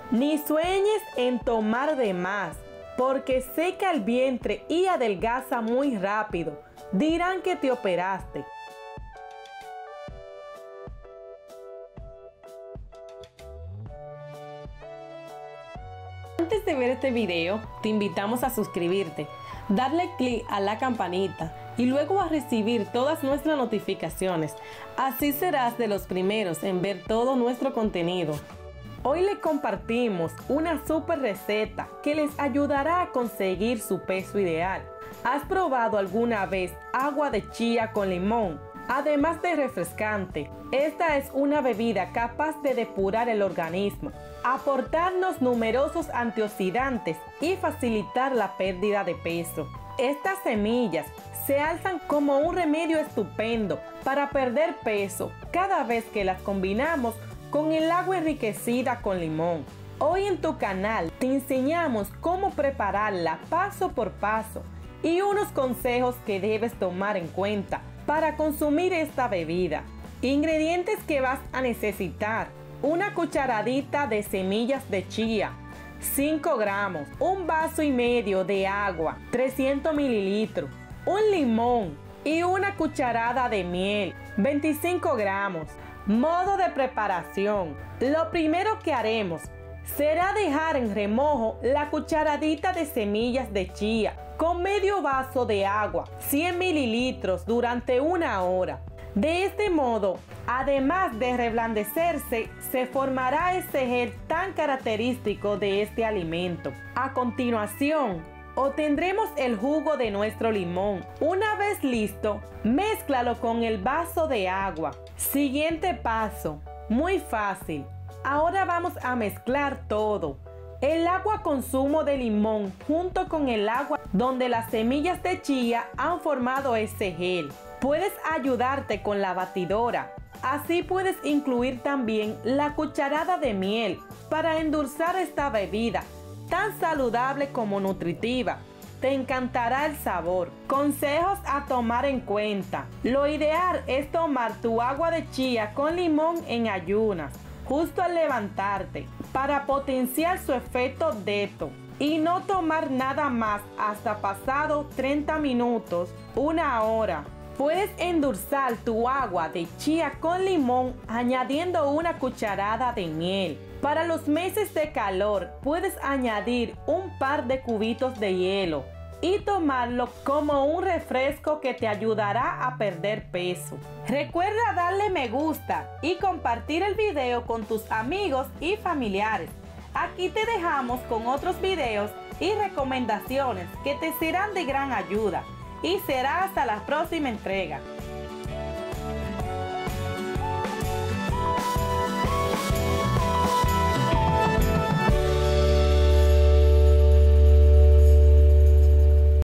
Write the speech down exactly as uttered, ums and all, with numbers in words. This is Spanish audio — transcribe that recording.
Ni sueñes en tomar de más, porque seca el vientre y adelgaza muy rápido. Dirán que te operaste. Antes de ver este video, te invitamos a suscribirte, darle clic a la campanita y luego a recibir todas nuestras notificaciones. Así serás de los primeros en ver todo nuestro contenido. Hoy les compartimos una super receta que les ayudará a conseguir su peso ideal. ¿Has probado alguna vez agua de chía con limón? Además de refrescante, esta es una bebida capaz de depurar el organismo, aportarnos numerosos antioxidantes y facilitar la pérdida de peso. Estas semillas se alzan como un remedio estupendo para perder peso cada vez que las combinamos con el agua enriquecida con limón. Hoy en tu canal te enseñamos cómo prepararla paso por paso y unos consejos que debes tomar en cuenta para consumir esta bebida. Ingredientes que vas a necesitar: una cucharadita de semillas de chía, cinco gramos, un vaso y medio de agua, trescientos mililitros, un limón y una cucharada de miel, veinticinco gramos. Modo de preparación: lo primero que haremos será dejar en remojo la cucharadita de semillas de chía con medio vaso de agua, cien mililitros, durante una hora. De este modo, además de reblandecerse, se formará ese gel tan característico de este alimento. A continuación, obtendremos el jugo de nuestro limón. Una vez listo, mézclalo con el vaso de agua. Siguiente paso, muy fácil. Ahora vamos a mezclar todo. El agua con zumo de limón junto con el agua donde las semillas de chía han formado ese gel. Puedes ayudarte con la batidora. Así puedes incluir también la cucharada de miel para endulzar esta bebida tan saludable como nutritiva. Te encantará el sabor. Consejos a tomar en cuenta: lo ideal es tomar tu agua de chía con limón en ayunas, justo al levantarte, para potenciar su efecto detox, y no tomar nada más hasta pasado treinta minutos, una hora. Puedes endulzar tu agua de chía con limón añadiendo una cucharada de miel. Para los meses de calor puedes añadir un par de cubitos de hielo y tomarlo como un refresco que te ayudará a perder peso. Recuerda darle me gusta y compartir el video con tus amigos y familiares. Aquí te dejamos con otros videos y recomendaciones que te serán de gran ayuda. Y será hasta la próxima entrega.